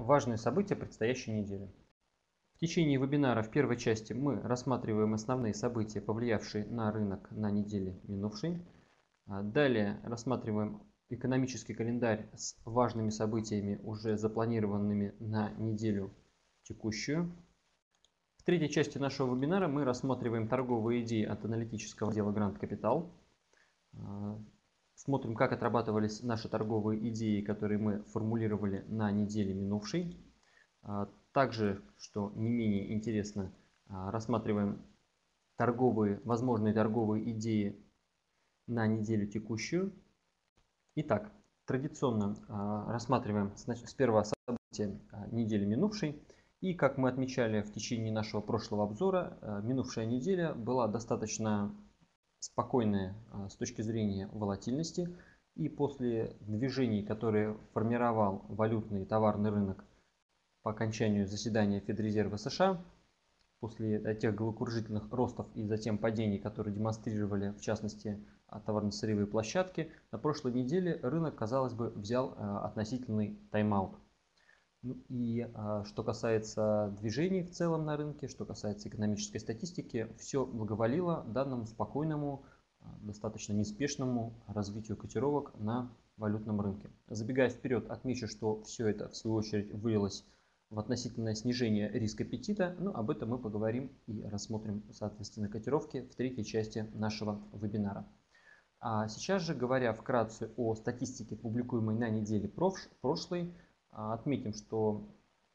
Важные события предстоящей недели. В течение вебинара в первой части мы рассматриваем основные события, повлиявшие на рынок на неделе минувшей. Далее рассматриваем экономический календарь с важными событиями, уже запланированными на неделю текущую. В третьей части нашего вебинара мы рассматриваем торговые идеи от аналитического отдела Grand Capital. Смотрим, как отрабатывались наши торговые идеи, которые мы формулировали на неделе минувшей. Также, что не менее интересно, рассматриваем возможные торговые идеи на неделю текущую. Итак, традиционно рассматриваем с первого события недели минувшей. И как мы отмечали в течение нашего прошлого обзора, минувшая неделя была достаточно спокойная с точки зрения волатильности. И после движений, которые формировал валютный и товарный рынок по окончанию заседания Федрезерва США, после тех головокружительных ростов и затем падений, которые демонстрировали, в частности, товарно-сырьевые площадки, на прошлой неделе рынок, казалось бы, взял относительный тайм-аут. И что касается движений в целом на рынке, что касается экономической статистики, все благоволило данному спокойному, достаточно неспешному развитию котировок на валютном рынке. Забегая вперед, отмечу, что все это в свою очередь вылилось в относительное снижение риска аппетита, но об этом мы поговорим и рассмотрим, соответственно, котировки в третьей части нашего вебинара. А сейчас же, говоря вкратце о статистике, публикуемой на неделе прошлой, отметим, что,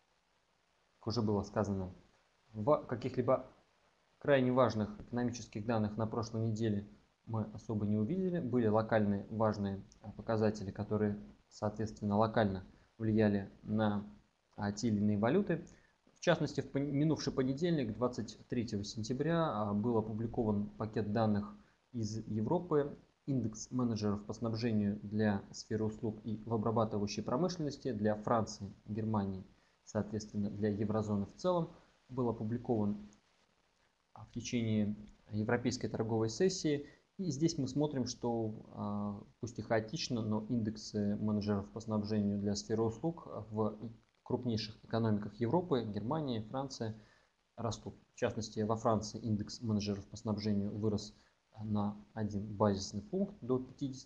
как уже было сказано, в каких-либо крайне важных экономических данных на прошлой неделе мы особо не увидели. Были локальные важные показатели, которые, соответственно, локально влияли на те или иные валюты. В частности, в минувший понедельник, 23 сентября, был опубликован пакет данных из Европы, индекс менеджеров по снабжению для сферы услуг и в обрабатывающей промышленности для Франции, Германии, соответственно, для еврозоны в целом, был опубликован в течение европейской торговой сессии. И здесь мы смотрим, что пусть и хаотично, но индексы менеджеров по снабжению для сферы услуг в крупнейших экономиках Европы, Германии, Франции, растут. В частности, во Франции индекс менеджеров по снабжению вырос на 1 базисный пункт до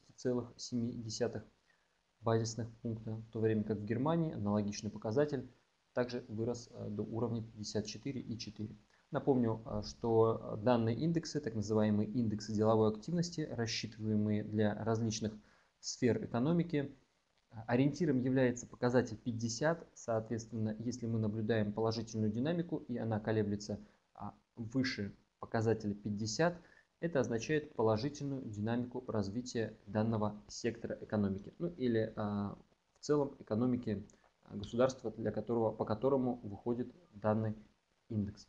50,7 базисных пункта, в то время как в Германии аналогичный показатель также вырос до уровня 54,4. Напомню, что данные индексы, так называемые индексы деловой активности, рассчитываемые для различных сфер экономики, ориентиром является показатель 50. Соответственно, если мы наблюдаем положительную динамику и она колеблется выше показателя 50, это означает положительную динамику развития данного сектора экономики. Ну или в целом экономики государства, по которому выходит данный индекс.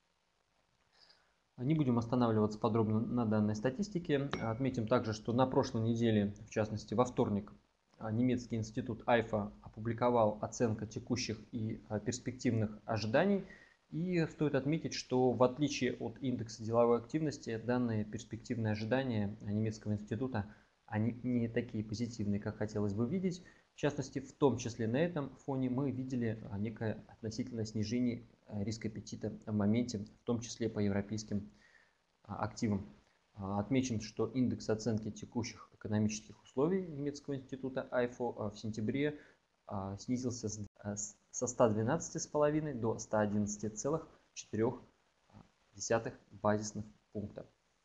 Не будем останавливаться подробно на данной статистике. Отметим также, что на прошлой неделе, в частности во вторник, немецкий институт IFO опубликовал оценку текущих и перспективных ожиданий. И стоит отметить, что в отличие от индекса деловой активности, данные перспективные ожидания немецкого института, они не такие позитивные, как хотелось бы видеть. В частности, в том числе на этом фоне мы видели некое относительное снижение риска аппетита в моменте, в том числе по европейским активам. Отмечен, что индекс оценки текущих экономических условий немецкого института IFO в сентябре снизился со 112,5 до 111,4 базисных пункта.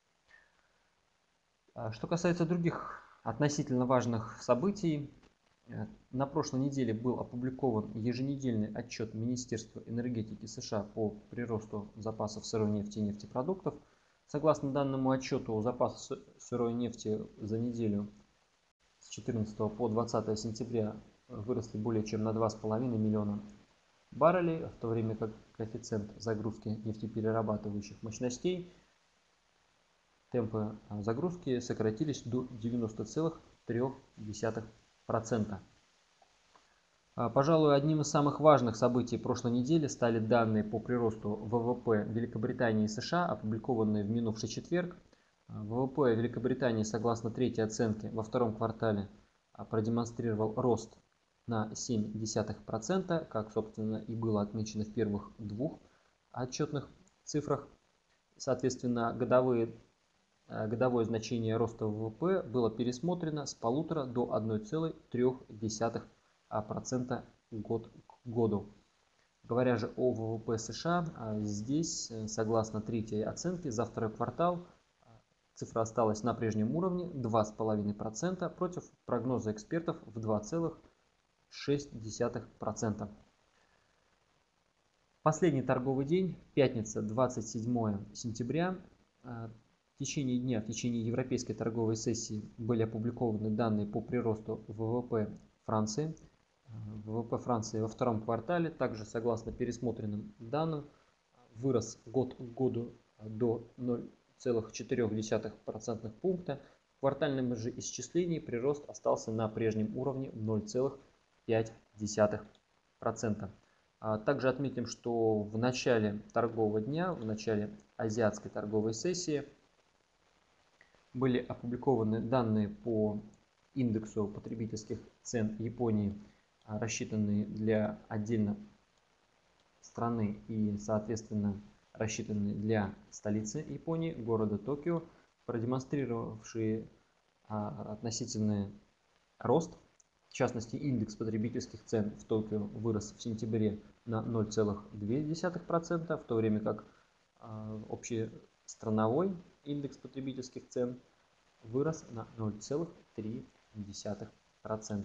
Что касается других относительно важных событий, на прошлой неделе был опубликован еженедельный отчет Министерства энергетики США по приросту запасов сырой нефти и нефтепродуктов. Согласно данному отчету, запасы сырой нефти за неделю с 14 по 20 сентября выросли более чем на 2,5 миллиона баррелей, в то время как коэффициент загрузки нефтеперерабатывающих мощностей, темпы загрузки сократились до 90,3%. Пожалуй, одним из самых важных событий прошлой недели стали данные по приросту ВВП Великобритании и США, опубликованные в минувший четверг. ВВП Великобритании, согласно третьей оценке, во втором квартале продемонстрировал рост на 0,7%, как, собственно, и было отмечено в первых двух отчетных цифрах. Соответственно, годовое значение роста ВВП было пересмотрено с 1,5 до 1,3% год к году. Говоря же о ВВП США, здесь, согласно третьей оценке, за второй квартал цифра осталась на прежнем уровне 2,5% против прогноза экспертов в 2,6%. Последний торговый день, пятница, 27 сентября. В течение дня, в течение европейской торговой сессии были опубликованы данные по приросту ВВП Франции. ВВП Франции во втором квартале, также согласно пересмотренным данным, вырос год к году до 0,4% пункта. В квартальном же исчислении прирост остался на прежнем уровне 0,5%. Также отметим, что в начале торгового дня, в начале азиатской торговой сессии были опубликованы данные по индексу потребительских цен Японии, рассчитанные для отдельно страны и, соответственно, рассчитанные для столицы Японии, города Токио, продемонстрировавшие относительный рост. В частности, индекс потребительских цен в Токио вырос в сентябре на 0,2%, в то время как общестрановой индекс потребительских цен вырос на 0,3%.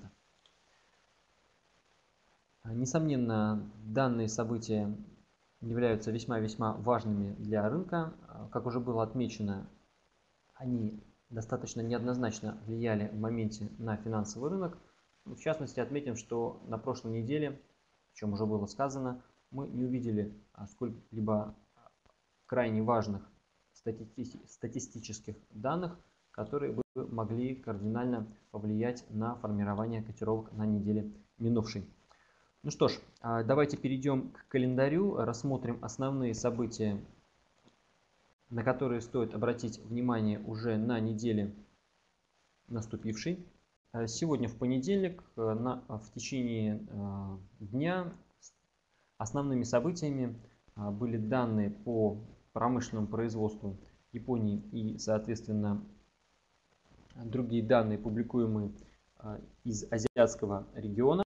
Несомненно, данные события являются весьма-весьма важными для рынка. Как уже было отмечено, они достаточно неоднозначно влияли в моменте на финансовый рынок. В частности, отметим, что на прошлой неделе, о чем уже было сказано, мы не увидели сколько-либо крайне важных статистических данных, которые бы могли кардинально повлиять на формирование котировок на неделе минувшей. Ну что ж, давайте перейдем к календарю, рассмотрим основные события, на которые стоит обратить внимание уже на неделе наступившей. Сегодня в понедельник в течение дня основными событиями были данные по промышленному производству Японии и, соответственно, другие данные, публикуемые из азиатского региона.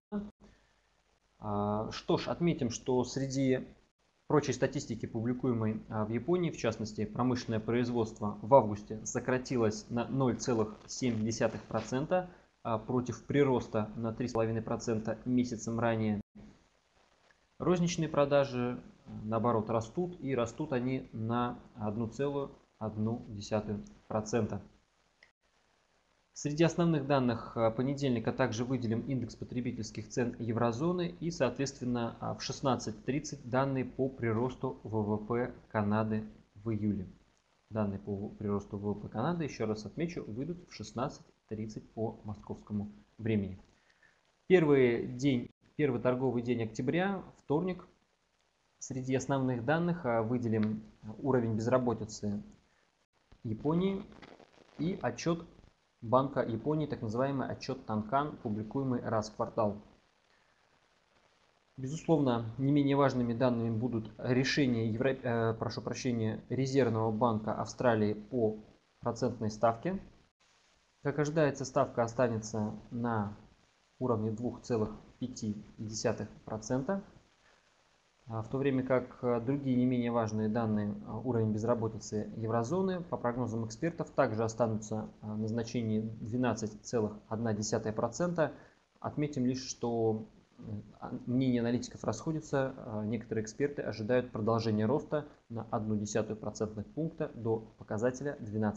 Что ж, отметим, что среди прочей статистики, публикуемой в Японии, в частности, промышленное производство в августе сократилось на 0,7% против прироста на 3,5% месяцем ранее. Розничные продажи, наоборот, растут, и растут они на 1,1%. Среди основных данных понедельника также выделим индекс потребительских цен еврозоны и, соответственно, в 16:30 данные по приросту ВВП Канады в июле. Данные по приросту ВВП Канады, еще раз отмечу, выйдут в 16:30 по московскому времени. Первый торговый день октября, вторник. Среди основных данных выделим уровень безработицы Японии и отчет Банка Японии, так называемый отчет Танкан, публикуемый раз в квартал. Безусловно, не менее важными данными будут решения Резервного банка Австралии по процентной ставке. Как ожидается, ставка останется на уровне 2,5%, в то время как другие не менее важные данные, уровень безработицы еврозоны, по прогнозам экспертов, также останутся на значении 12,1%. Отметим лишь, что мнения аналитиков расходятся. Некоторые эксперты ожидают продолжения роста на 0,1% пункта до показателя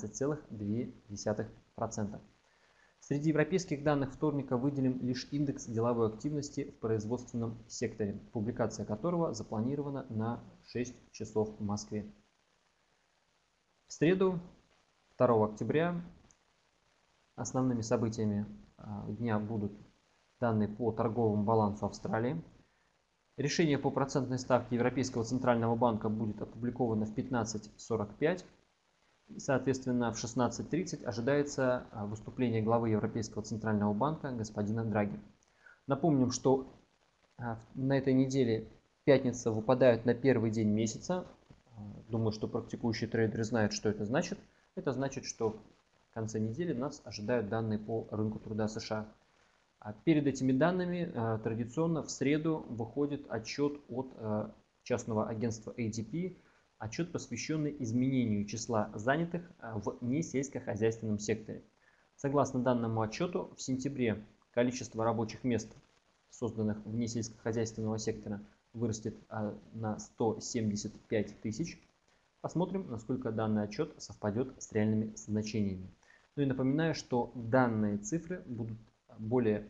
12,2%. Среди европейских данных вторника выделим лишь индекс деловой активности в производственном секторе, публикация которого запланирована на 6 часов в Москве. В среду, 2 октября, основными событиями дня будут данные по торговому балансу Австралии. Решение по процентной ставке Европейского центрального банка будет опубликовано в 15:45. Соответственно, в 16:30 ожидается выступление главы Европейского центрального банка господина Драги. Напомним, что на этой неделе пятница выпадает на первый день месяца. Думаю, что практикующие трейдеры знают, что это значит. Это значит, что в конце недели нас ожидают данные по рынку труда США. Перед этими данными традиционно в среду выходит отчет от частного агентства ADP, отчет, посвященный изменению числа занятых в несельскохозяйственном секторе. Согласно данному отчету, в сентябре количество рабочих мест, созданных вне сельскохозяйственного сектора, вырастет на 175 тысяч. Посмотрим, насколько данный отчет совпадет с реальными значениями. Ну и напоминаю, что данные цифры будут более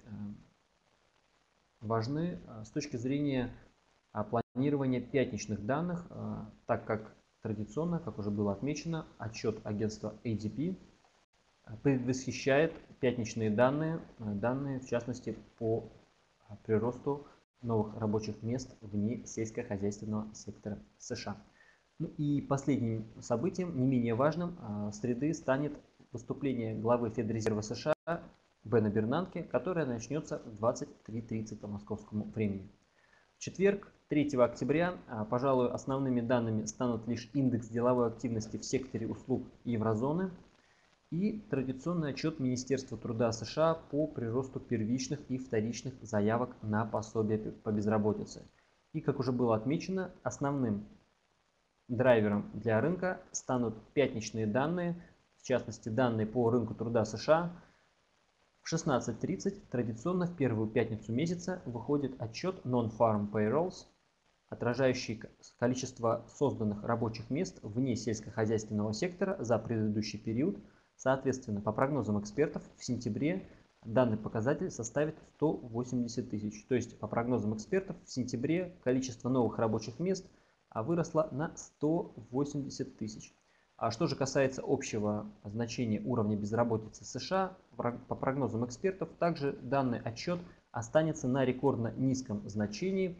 важны с точки зрения планирования пятничных данных, так как традиционно, как уже было отмечено, отчет агентства ADP предвосхищает пятничные данные, в частности по приросту новых рабочих мест вне сельскохозяйственного сектора США. Ну и последним событием, не менее важным, среды станет выступление главы Федрезерва США Бена Бернанке, которое начнется в 23:30 по московскому времени. В четверг, 3 октября, пожалуй, основными данными станут лишь индекс деловой активности в секторе услуг еврозоны и традиционный отчет Министерства труда США по приросту первичных и вторичных заявок на пособие по безработице. И, как уже было отмечено, основным драйвером для рынка станут пятничные данные, в частности данные по рынку труда США. В 16:30 традиционно в первую пятницу месяца выходит отчет Non-Farm Payrolls, отражающий количество созданных рабочих мест вне сельскохозяйственного сектора за предыдущий период. Соответственно, по прогнозам экспертов, в сентябре данный показатель составит 180 тысяч. То есть, по прогнозам экспертов, в сентябре количество новых рабочих мест выросло на 180 тысяч. А что же касается общего значения уровня безработицы США, по прогнозам экспертов, также данный отчет останется на рекордно низком значении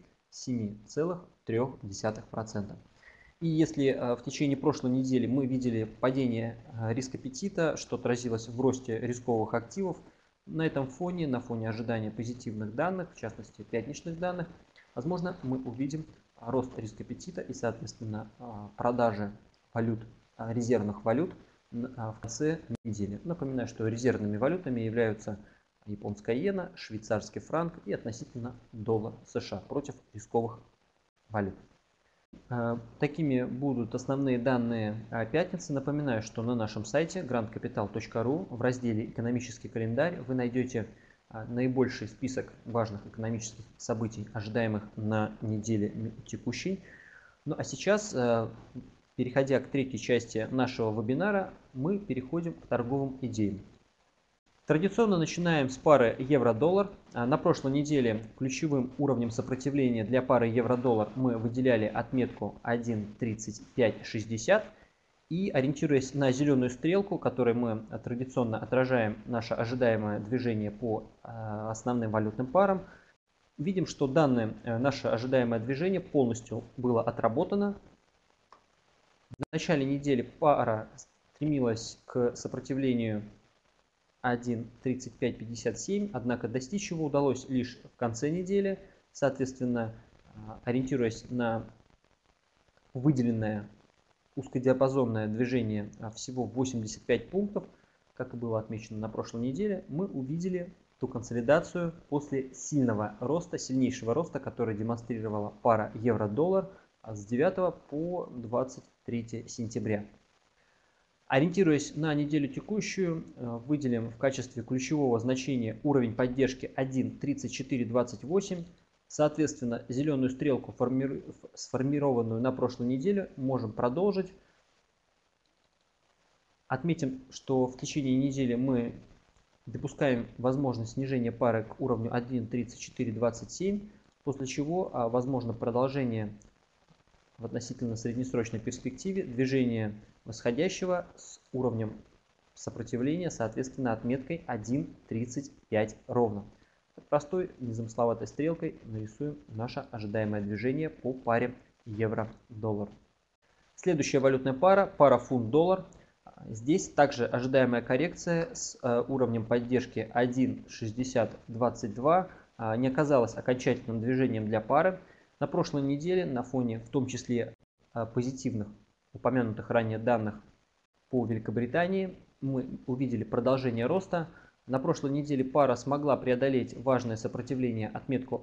7,3%. И если в течение прошлой недели мы видели падение риска аппетита, что отразилось в росте рисковых активов, на этом фоне, на фоне ожидания позитивных данных, в частности пятничных данных, возможно, мы увидим рост риска аппетита и, соответственно, продажи валют, резервных валют в конце недели. Напоминаю, что резервными валютами являются японская иена, швейцарский франк и относительно доллар США против рисковых валют. Такими будут основные данные пятницы. Напоминаю, что на нашем сайте grandcapital.ru в разделе «Экономический календарь» вы найдете наибольший список важных экономических событий, ожидаемых на неделе текущей. Ну а сейчас, переходя к третьей части нашего вебинара, мы переходим к торговым идеям. Традиционно начинаем с пары евро-доллар. На прошлой неделе ключевым уровнем сопротивления для пары евро-доллар мы выделяли отметку 1.3560. И ориентируясь на зеленую стрелку, которой мы традиционно отражаем наше ожидаемое движение по основным валютным парам, видим, что данное наше ожидаемое движение полностью было отработано. В начале недели пара стремилась к сопротивлению 1.3557, однако достичь его удалось лишь в конце недели. Соответственно, ориентируясь на выделенное узкодиапазонное движение всего 85 пунктов, как и было отмечено на прошлой неделе, мы увидели ту консолидацию после сильного роста, сильнейшего роста, который демонстрировала пара евро-доллар с 9 по 23 сентября. Ориентируясь на неделю текущую, выделим в качестве ключевого значения уровень поддержки 1.3428. Соответственно, зеленую стрелку, сформированную на прошлой неделе, можем продолжить. Отметим, что в течение недели мы допускаем возможность снижения пары к уровню 1.3427, после чего возможно продолжение в относительно среднесрочной перспективе движения восходящего с уровнем сопротивления, соответственно, отметкой 1.35 ровно. Простой незамысловатой стрелкой нарисуем наше ожидаемое движение по паре евро-доллар. Следующая валютная пара, пара фунт-доллар. Здесь также ожидаемая коррекция с уровнем поддержки 1.6022. не оказалось окончательным движением для пары. На прошлой неделе на фоне в том числе позитивных упомянутых ранее данных по Великобритании мы увидели продолжение роста. На прошлой неделе пара смогла преодолеть важное сопротивление, отметку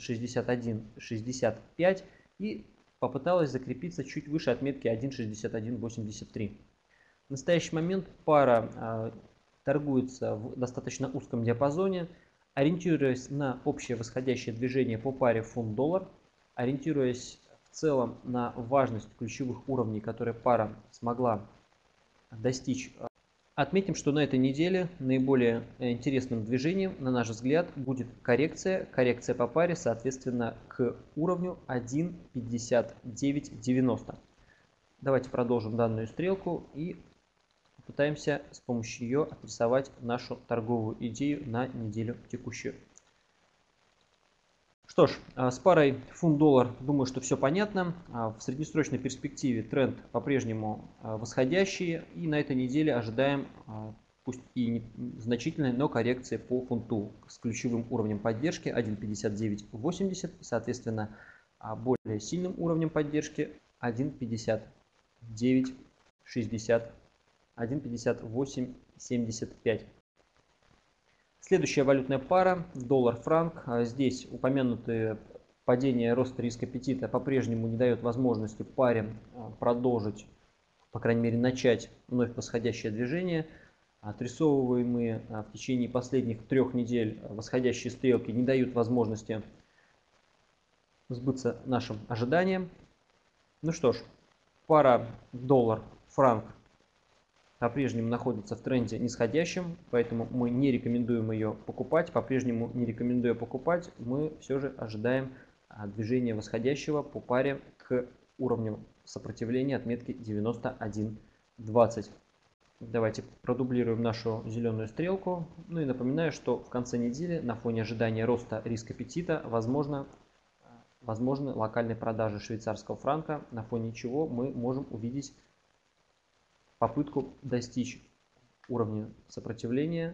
1.6165, и попыталась закрепиться чуть выше отметки 1.6183. В настоящий момент пара торгуется в достаточно узком диапазоне, ориентируясь на общее восходящее движение по паре фунт-доллар, ориентируясь в целом на важность ключевых уровней, которые пара смогла достичь. Отметим, что на этой неделе наиболее интересным движением, на наш взгляд, будет коррекция. Коррекция по паре, соответственно, к уровню 1.5990. Давайте продолжим данную стрелку и попытаемся с помощью ее отрисовать нашу торговую идею на неделю текущую. Что ж, с парой фунт-доллар, думаю, что все понятно. В среднесрочной перспективе тренд по-прежнему восходящий. И на этой неделе ожидаем, пусть и значительной, но коррекции по фунту с ключевым уровнем поддержки 1.5980. Соответственно, более сильным уровнем поддержки 1.5960, 1.5875. Следующая валютная пара доллар-франк. Здесь упомянутые падение роста риска аппетита по-прежнему не дает возможности паре продолжить, по крайней мере начать вновь восходящее движение. Отрисовываемые в течение последних 3 недель восходящие стрелки не дают возможности сбыться нашим ожиданиям. Ну что ж, пара доллар-франк по-прежнему находится в тренде нисходящем, поэтому мы не рекомендуем ее покупать. По-прежнему не рекомендуя покупать, мы все же ожидаем движения восходящего по паре к уровню сопротивления отметки 91.20. Давайте продублируем нашу зеленую стрелку. Ну и напоминаю, что в конце недели на фоне ожидания роста риска аппетита возможны локальные продажи швейцарского франка, на фоне чего мы можем увидеть попытку достичь уровня сопротивления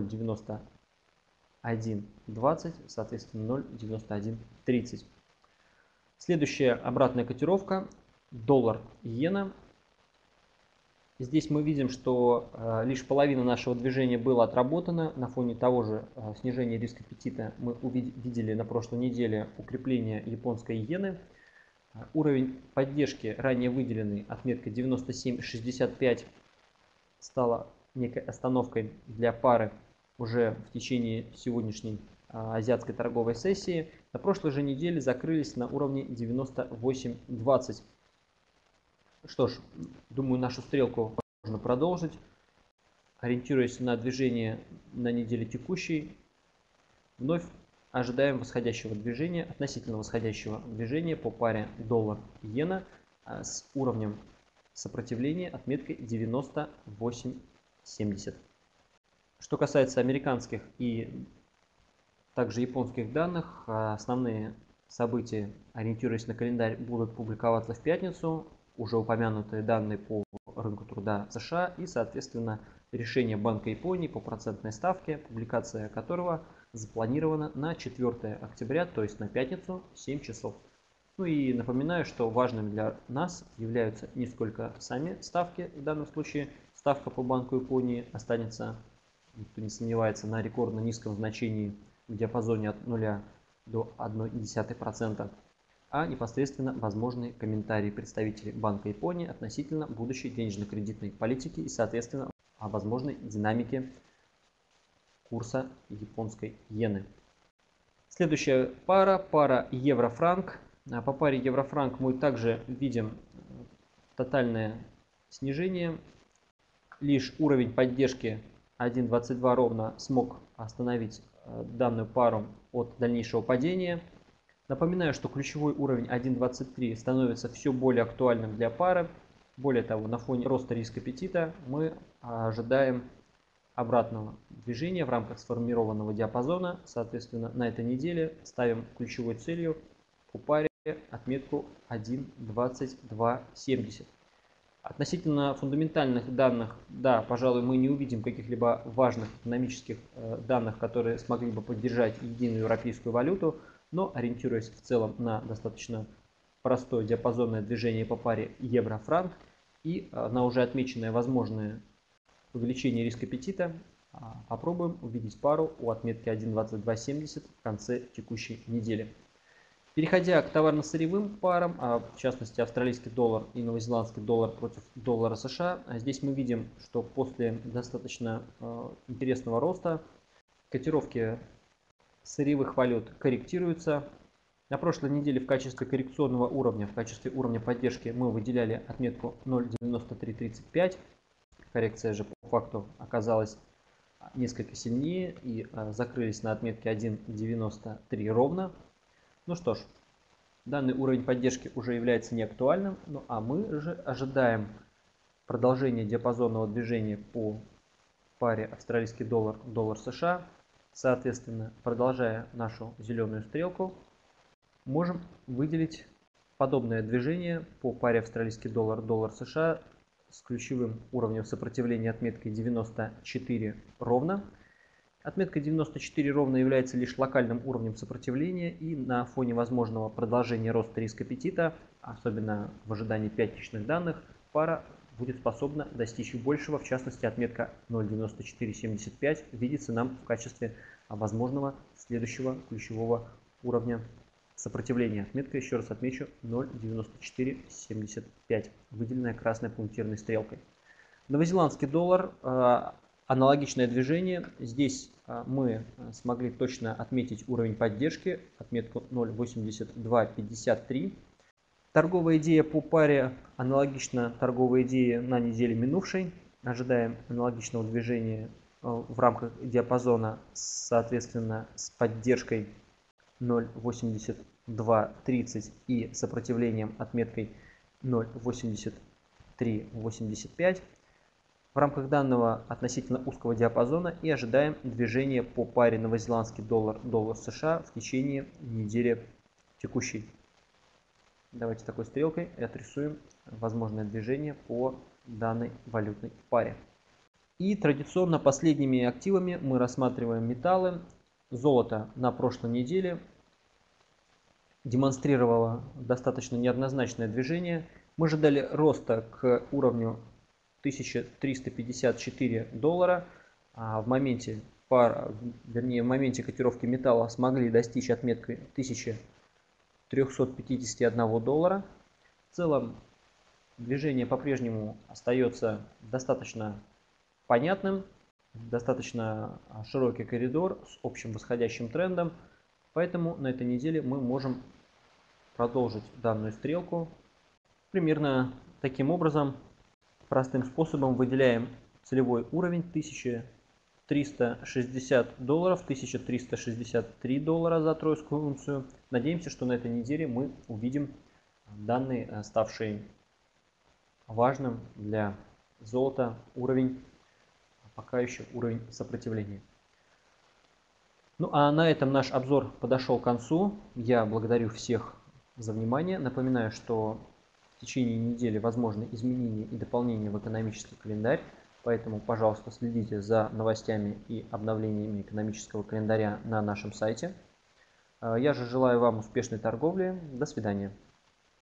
0.9120, соответственно 0.9130. Следующая обратная котировка доллар-иена. Здесь мы видим, что лишь половина нашего движения была отработана. На фоне того же снижения риска аппетита мы видели на прошлой неделе укрепление японской иены. Уровень поддержки, ранее выделенный отметкой 97.65, стала некой остановкой для пары уже в течение сегодняшней азиатской торговой сессии. На прошлой же неделе закрылись на уровне 98.20. Что ж, думаю, нашу стрелку можно продолжить, ориентируясь на движение на неделе текущей. Вновь ожидаем восходящего движения, относительно восходящего движения по паре доллар-иена с уровнем сопротивления отметкой 98.70. Что касается американских и также японских данных, основные события, ориентируясь на календарь, будут публиковаться в пятницу. Уже упомянутые данные по рынку труда США и, соответственно, решение Банка Японии по процентной ставке, публикация которого запланирована на 4 октября, то есть на пятницу, 7 часов. Ну и напоминаю, что важными для нас являются не сколько сами ставки, в данном случае ставка по Банку Японии останется, никто не сомневается, на рекордно низком значении в диапазоне от 0 до 0,1%, а непосредственно возможные комментарии представителей Банка Японии относительно будущей денежно-кредитной политики и, соответственно, о возможной динамике курса японской иены. Следующая пара евро-франк. По паре евро-франк мы также видим тотальное снижение. Лишь уровень поддержки 1.22 ровно смог остановить данную пару от дальнейшего падения. Напоминаю, что ключевой уровень 1.23 становится все более актуальным для пары. Более того, на фоне роста риска аппетита мы ожидаем обратного движения в рамках сформированного диапазона. Соответственно, на этой неделе ставим ключевой целью по паре отметку 1.2270. Относительно фундаментальных данных, да, пожалуй, мы не увидим каких-либо важных экономических данных, которые смогли бы поддержать единую европейскую валюту, но ориентируясь в целом на достаточно простое диапазонное движение по паре евро-франк и на уже отмеченное возможное увеличение риска аппетита, попробуем увидеть пару у отметки 1.2270 в конце текущей недели. Переходя к товарно-сырьевым парам, в частности австралийский доллар и новозеландский доллар против доллара США, здесь мы видим, что после достаточно интересного роста котировки сырьевых валют корректируются. На прошлой неделе в качестве коррекционного уровня, в качестве уровня поддержки мы выделяли отметку 0.9335. Коррекция же по факту оказалась несколько сильнее и закрылись на отметке 1.93 ровно. Ну что ж, данный уровень поддержки уже является неактуальным, ну а мы же ожидаем продолжения диапазонного движения по паре австралийский доллар, доллар США. Соответственно, продолжая нашу зеленую стрелку, можем выделить подобное движение по паре австралийский доллар, доллар США с ключевым уровнем сопротивления отметкой 94 ровно. Отметка 94 ровно является лишь локальным уровнем сопротивления, и на фоне возможного продолжения роста риска аппетита, особенно в ожидании пятничных данных, пара будет способна достичь большего. В частности, отметка 0.9475 видится нам в качестве возможного следующего ключевого уровня сопротивления. Отметка, еще раз отмечу, 0.9475, выделенная красной пунктирной стрелкой. Новозеландский доллар. Аналогичное движение. Здесь мы смогли точно отметить уровень поддержки, отметку 0.8253. Торговая идея по паре аналогична торговой идее на неделе минувшей. Ожидаем аналогичного движения в рамках диапазона, соответственно, с поддержкой 0.8230 и сопротивлением отметкой 0.8385. В рамках данного относительно узкого диапазона и ожидаем движения по паре новозеландский доллар, доллар США в течение недели текущей. Давайте такой стрелкой и отрисуем возможное движение по данной валютной паре. И традиционно последними активами мы рассматриваем металлы. Золото на прошлой неделе демонстрировало достаточно неоднозначное движение. Мы ожидали роста к уровню 1354 доллара. В моменте котировки металла смогли достичь отметки 1351 доллара. В целом движение по-прежнему остается достаточно понятным, достаточно широкий коридор с общим восходящим трендом. Поэтому на этой неделе мы можем продолжить данную стрелку примерно таким образом. Простым способом выделяем целевой уровень 1360 долларов, 1363 доллара за тройскую унцию. Надеемся, что на этой неделе мы увидим данный, ставший важным для золота уровень, пока еще уровень сопротивления. Ну а на этом наш обзор подошел к концу. Я благодарю всех за внимание. Напоминаю, что в течение недели возможны изменения и дополнения в экономический календарь, поэтому, пожалуйста, следите за новостями и обновлениями экономического календаря на нашем сайте. Я же желаю вам успешной торговли. До свидания.